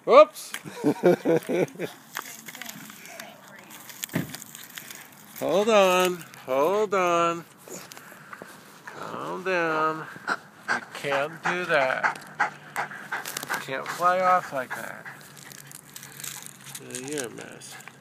Whoops! Hold on. Hold on. Calm down. You can't do that. You can't fly off like that. You're a mess.